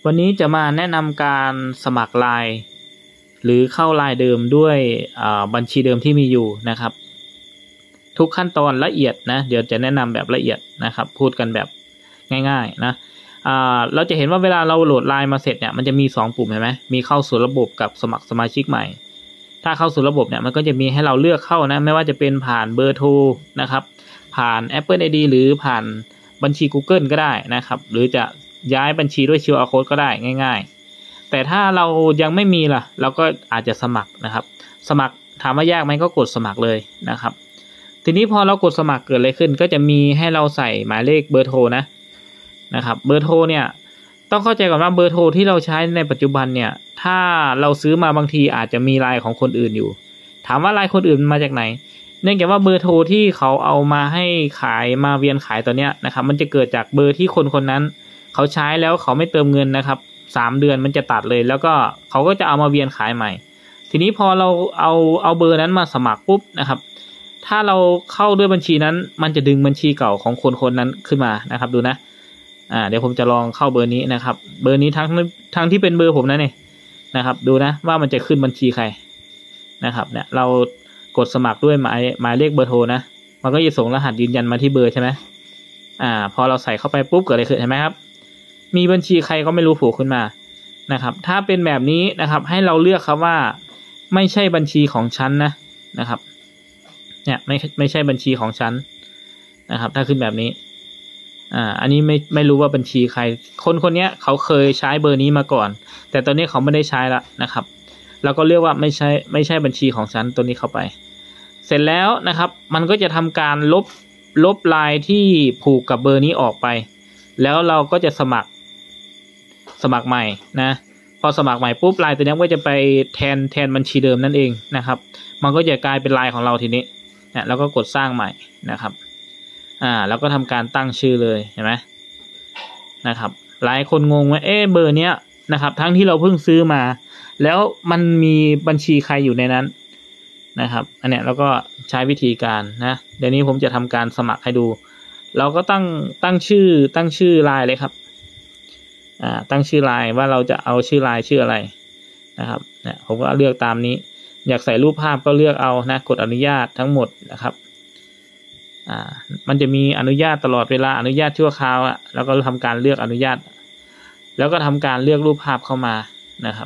วันนี้จะมาแนะนำการสมัคร LINE หรือเข้า LINE เดิมด้วยบัญชีเดิมที่มีอยู่นะครับทุกขั้นตอนละเอียดนะเดี๋ยวจะแนะนำแบบละเอียดนะครับพูดกันแบบง่ายๆนะเราจะเห็นว่าเวลาเราโหลด LINE มาเสร็จเนี่ยมันจะมี2ปุ่มเห็นไหมมีเข้าสู่ระบบกับสมัครสมาชิกใหม่ถ้าเข้าสู่ระบบเนี่ยมันก็จะมีให้เราเลือกเข้านะไม่ว่าจะเป็นผ่านเบอร์โทรนะครับผ่าน Apple ID หรือผ่านบัญชี Google ก็ได้นะครับหรือจะย้ายบัญชีด้วย QR Code ก็ได้ง่ายๆแต่ถ้าเรายังไม่มีล่ะเราก็อาจจะสมัครนะครับสมัครถามว่ายากไหมก็กดสมัครเลยนะครับทีนี้พอเรากดสมัครเกิดอะไรขึ้นก็จะมีให้เราใส่หมายเลขเบอร์โทรนะครับเบอร์โทรเนี่ยต้องเข้าใจก่อนว่าเบอร์โทรที่เราใช้ในปัจจุบันเนี่ยถ้าเราซื้อมาบางทีอาจจะมีไลน์ของคนอื่นอยู่ถามว่าไลน์คนอื่นมาจากไหนเนื่องจากว่าเบอร์โทรที่เขาเอามาให้ขายมาเวียนขายตัวเนี้ยนะครับมันจะเกิดจากเบอร์ที่คนนั้นเขาใช้แล้วเขาไม่เติมเงินนะครับ3 เดือนมันจะตัดเลยแล้วก็เขาก็จะเอามาเวียนขายใหม่ทีนี้พอเราเอาเบอร์นั้นมาสมัครปุ๊บนะครับถ้าเราเข้าด้วยบัญชีนั้นมันจะดึงบัญชีเก่าของคนนั้นขึ้นมานะครับดูนะเดี๋ยวผมจะลองเข้าเบอร์นี้นะครับเบอร์นี้ทั้งที่เป็นเบอร์ผมนะเนี่ยนะครับดูนะว่ามันจะขึ้นบัญชีใครนะครับเนี่ยเรากดสมัครด้วยหมายเลขเบอร์โทรนะมันก็จะส่งรหัสยืนยันมาที่เบอร์ใช่ไหมพอเราใส่เข้าไปปุ๊บเกิดอะไรขึ้นเห็นไหมครับมีบัญชีใครก็ไม่รู้โผล่ขึ้นมานะครับถ้าเป็นแบบนี้นะครับให้เราเลือกครับว่าไม่ใช่บัญชีของฉันนะครับเนี่ยไม่ใช่บัญชีของฉันนะครับถ้าขึ้นแบบนี้อันนี้ไม่รู้ว่าบัญชีใครคนนี้เขาเคยใช้เบอร์นี้มาก่อนแต่ตอนนี้เขาไม่ได้ใช้ละนะครับแล้วก็เรียกว่าไม่ใช่บัญชีของฉันตัวนี้เข้าไปเสร็จแล้วนะครับมันก็จะทำการลบไลน์ที่ผูกกับเบอร์นี้ออกไปแล้วเราก็จะสมัครใหม่นะพอสมัครใหม่ปุ๊บไลน์ตัวนี้ก็จะไปแทนบัญชีเดิมนั่นเองนะครับมันก็จะกลายเป็นไลน์ของเราทีนี้เนี่ยแล้วก็กดสร้างใหม่นะครับแล้วก็ทำการตั้งชื่อเลยเห็นไหมนะครับหลายคนงงว่าเบอร์เนี้ยนะครับทั้งที่เราเพิ่งซื้อมาแล้วมันมีบัญชีใครอยู่ในนั้นนะครับอันเนี้ยเราก็ใช้วิธีการนะเดี๋ยวนี้ผมจะทำการสมัครให้ดูเราก็ตั้งชื่อไลน์เลยครับตั้งชื่อไลน์ว่าเราจะเอาชื่อไลน์ชื่ออะไรนะครับเนี่ยผมก็เลือกตามนี้อยากใส่รูปภาพก็เลือกเอานะกดอนุญาตทั้งหมดนะครับมันจะมีอนุญาตตลอดเวลาอนุญาตชั่วคราวแล้วก็ทำการเลือกอนุญาตแล้วก็ทำการเลือกรูปภาพเข้ามานะครับ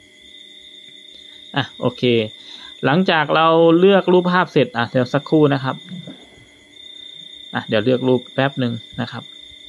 โอเคหลังจากเราเลือกรูปภาพเสร็จเดี๋ยวสักครู่นะครับเดี๋ยวเลือกรูปแป๊บหนึ่งนะครับ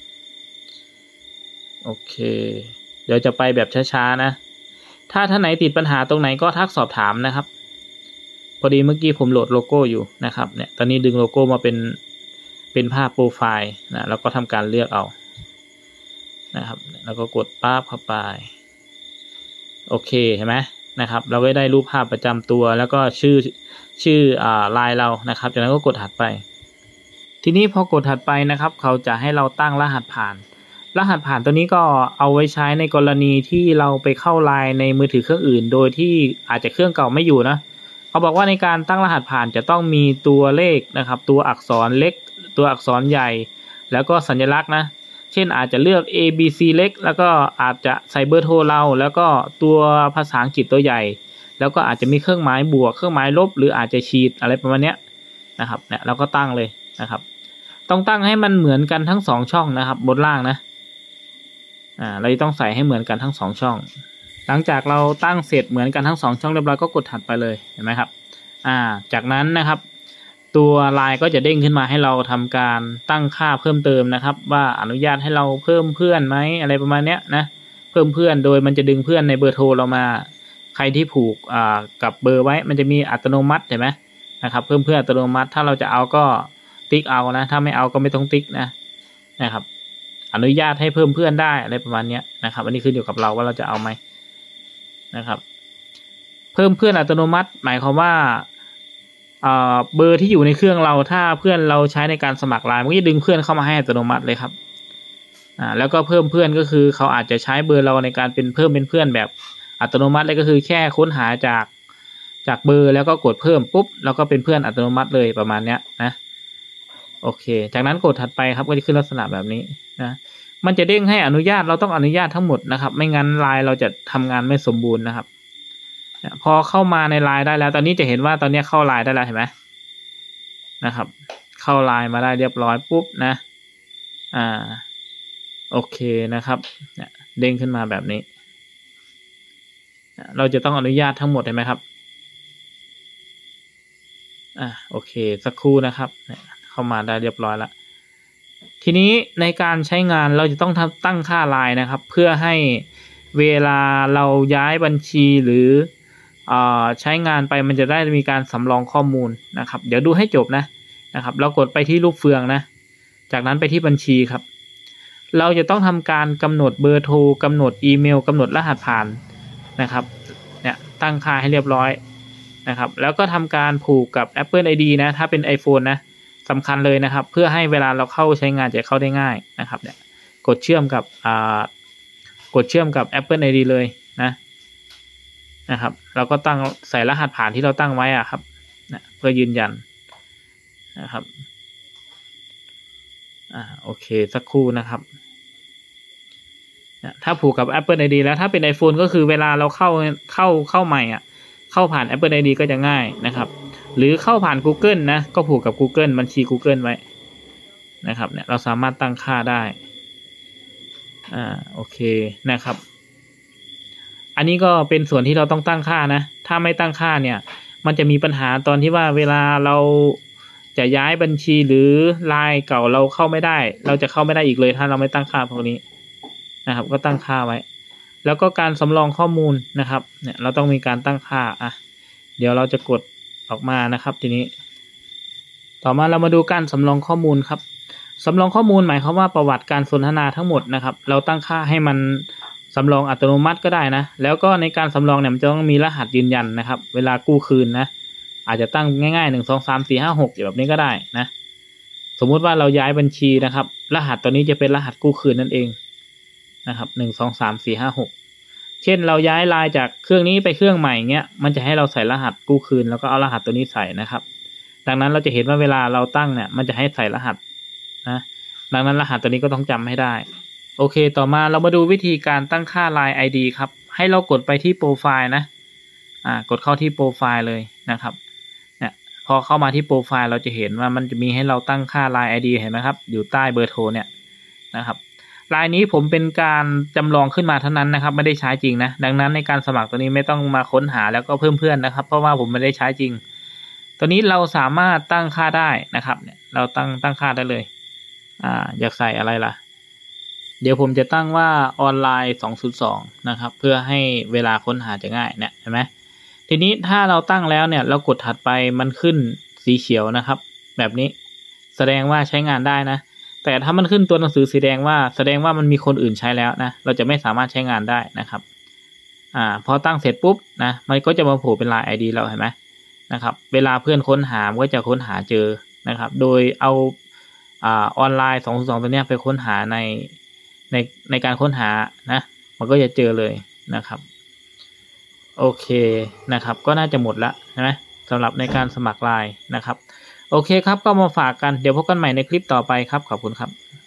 โอเคเดี๋ยวจะไปแบบช้าๆนะถ้าท่านไหนติดปัญหาตรงไหนก็ทักสอบถามนะครับพอดีเมื่อกี้ผมโหลดโลโก้อยู่นะครับเนี่ยตอนนี้ดึงโลโก้มาเป็นภาพโปรไฟล์นะแล้วก็ทำการเลือกเอานะครับแล้วก็กดปั๊บเข้าไปโอเคเห็นไหมนะครับเราก็ได้รูปภาพประจำตัวแล้วก็ชื่อไลน์เรานะครับจากนั้นก็กดถัดไปทีนี้พอกดถัดไปนะครับเขาจะให้เราตั้งรหัสผ่านตัวนี้ก็เอาไว้ใช้ในกรณีที่เราไปเข้าไลน์ในมือถือเครื่องอื่นโดยที่อาจจะเครื่องเก่าไม่อยู่นะเขาบอกว่าในการตั้งรหัสผ่านจะต้องมีตัวเลขนะครับตัวอักษรเล็กตัวอักษรใหญ่แล้วก็สัญลักษณ์นะเช่นอาจจะเลือก A B C เล็กแล้วก็อาจจะใส่เบอร์โทรเราแล้วก็ตัวภาษาอังกฤษตัวใหญ่แล้วก็อาจจะมีเครื่องหมายบวกเครื่องหมายลบหรืออาจจะขีดอะไรประมาณนี้นะครับเนี่ยเราก็ตั้งเลยนะครับต้องตั้งให้มันเหมือนกันทั้ง2ช่องนะครับบนล่างนะเราต้องใส่ให้เหมือนกันทั้ง2ช่องหลังจากเราตั้งเสร็จเหมือนกันทั้ง2ช่องเรียบร้อยก็กดถัดไปเลยเห็นไหมครับจากนั้นนะครับตัวไลน์ก็จะเด้งขึ้นมาให้เราทำการตั้งค่าเพิ่มเติมนะครับว่าอนุญาตให้เราเพิ่มเพื่อนไหมอะไรประมาณเนี้ยนะเพิ่มเพื่อนโดยมันจะดึงเพื่อนในเบอร์โทรเรามาใครที่ผูกกับเบอร์ไว้มันจะมีอัตโนมัติเห็นไหมนะครับเพิ่มเพื่อนอัตโนมัติถ้าเราจะเอาก็ติ๊กเอานะถ้าไม่เอาก็ไม่ต้องติ๊กนะครับอนุญาตให้เพิ่มเพื่อนได้อะไรประมาณนี้นะครับอันนี้ขึ้นอยู่กับเราว่าเราจะเอาไหมนะครับเพิ่มเพื่อนอัตโนมัติหมายความว่าเบอร์ที่อยู่ในเครื่องเราถ้าเพื่อนเราใช้ในการสมัครไลน์มันก็จะดึงเพื่อนเข้ามาให้อัตโนมัติเลยครับแล้วก็เพิ่มเพื่อนก็คือเขาอาจจะใช้เบอร์เราในการเป็นเพื่อนแบบอัตโนมัติเลยก็คือแค่ค้นหาจากเบอร์แล้วก็กดเพิ่มปุ๊บแล้วก็เป็นเพื่อนอัตโนมัติเลยประมาณเนี้ยนะโอเคจากนั้นกดถัดไปครับก็จะขึ้นลักษณะแบบนี้นะมันจะเด้งให้อนุญาตเราต้องอนุญาตทั้งหมดนะครับไม่งั้นไลน์เราจะทำงานไม่สมบูรณ์นะครับพอเข้ามาในไลน์ได้แล้วตอนนี้จะเห็นว่าตอนนี้เข้าไลน์ได้แล้วเห็นไหมนะครับเข้าไลน์มาได้เรียบร้อยปุ๊บนะโอเคนะครับเด้งขึ้นมาแบบนี้เราจะต้องอนุญาตทั้งหมดเห็นไหมครับโอเคสักครู่นะครับเข้ามาได้เรียบร้อยแล้วทีนี้ในการใช้งานเราจะต้องตั้งค่าไลน์นะครับเพื่อให้เวลาเราย้ายบัญชีหรือใช้งานไปมันจะได้มีการสำรองข้อมูลนะครับเดี๋ยวดูให้จบนะครับเรากดไปที่รูปเฟืองนะจากนั้นไปที่บัญชีครับเราจะต้องทำการกำหนดเบอร์โทรกำหนดอีเมลกำหนดรหัสผ่านนะครับเนี่ยตั้งค่าให้เรียบร้อยนะครับแล้วก็ทำการผูกกับ Apple ID นะถ้าเป็น iPhone นะสำคัญเลยนะครับเพื่อให้เวลาเราเข้าใช้งานจะเข้าได้ง่ายนะครับเนี่ยกดเชื่อมกับ Apple ID เลยนะครับเราก็ตั้งใส่รหัสผ่านที่เราตั้งไว้ครับเพื่อยืนยันนะครับโอเคสักครู่นะครับถ้าผูกกับ Apple ID แล้วถ้าเป็น iPhone ก็คือเวลาเราเข้าใหม่เข้าผ่าน Apple ID ก็จะง่ายนะครับหรือเข้าผ่าน Google นะก็ผูกกับ Google บัญชี Google ไว้นะครับเนี่ยเราสามารถตั้งค่าได้โอเคนะครับอันนี้ก็เป็นส่วนที่เราต้องตั้งค่านะถ้าไม่ตั้งค่าเนี่ยมันจะมีปัญหาตอนที่ว่าเวลาเราจะย้ายบัญชีหรือไลน์เก่าเราเข้าไม่ได้เราจะเข้าไม่ได้อีกเลยถ้าเราไม่ตั้งค่าพวกนี้นะครับก็ตั้งค่าไว้แล้วก็การสำรองข้อมูลนะครับเนี่ยเราต้องมีการตั้งค่าเดี๋ยวเราจะกดออกมานะครับทีนี้ต่อมาเรามาดูการสำรองข้อมูลครับสำรองข้อมูลหมายความว่าประวัติการสนทนาทั้งหมดนะครับเราตั้งค่าให้มันสำรองอัตโนมัติก็ได้นะแล้วก็ในการสำรองเนี่ยมันจะต้องมีรหัสยืนยันนะครับเวลากู้คืนนะอาจจะตั้งง่ายๆ1 2 3 4 5 6แบบนี้ก็ได้นะสมมุติว่าเราย้ายบัญชีนะครับรหัสตัวนี้จะเป็นรหัสกู้คืนนั่นเองนะครับ1 2 3 4 5 6เช่นเราย้ายไลน์จากเครื่องนี้ไปเครื่องใหม่เงี้ยมันจะให้เราใส่รหัสกู้คืนแล้วก็เอารหัสตัวนี้ใส่นะครับดังนั้นเราจะเห็นว่าเวลาเราตั้งเนี่ยมันจะให้ใส่รหัสนะดังนั้นรหัสตัวนี้ก็ต้องจำให้ได้โอเคต่อมาเรามาดูวิธีการตั้งค่า Line ID ครับให้เรากดไปที่โปรไฟล์นะกดเข้าที่โปรไฟล์เลยนะครับเนี่ยพอเข้ามาที่โปรไฟล์เราจะเห็นว่ามันจะมีให้เราตั้งค่า Line ID เห็นไหมครับอยู่ใต้เบอร์โทรเนี่ยนะครับรายนี้ผมเป็นการจำลองขึ้นมาเท่านั้นนะครับไม่ได้ใช้จริงนะดังนั้นในการสมัครตัวนี้ไม่ต้องมาค้นหาแล้วก็เพิ่มเพื่อนนะครับเพราะว่าผมไม่ได้ใช้จริงตัวนี้เราสามารถตั้งค่าได้นะครับเนี่ยเราตั้งค่าได้เลยอยากใส่อะไรล่ะเดี๋ยวผมจะตั้งว่าออนไลน์202นะครับเพื่อให้เวลาค้นหาจะง่ายเนี่ยเห็นไหมทีนี้ถ้าเราตั้งแล้วเนี่ยเรากดถัดไปมันขึ้นสีเขียวนะครับแบบนี้แสดงว่าใช้งานได้นะแต่ถ้ามันขึ้นตัวหนังสือสีแดงว่าแสดงว่ามันมีคนอื่นใช้แล้วนะเราจะไม่สามารถใช้งานได้นะครับพอตั้งเสร็จปุ๊บนะมันก็จะมาโผล่เป็น Line ID เราเห็นไหมนะครับเวลาเพื่อนค้นหาก็จะค้นหาเจอนะครับโดยเอาออนไลน์202ตัวเนี้ยไปค้นหาในการค้นหานะมันก็จะเจอเลยนะครับโอเคนะครับก็น่าจะหมดละใช่ไหมสำหรับในการสมัคร Line นะครับโอเคครับก็มาฝากกันเดี๋ยวพบกันใหม่ในคลิปต่อไปครับขอบคุณครับ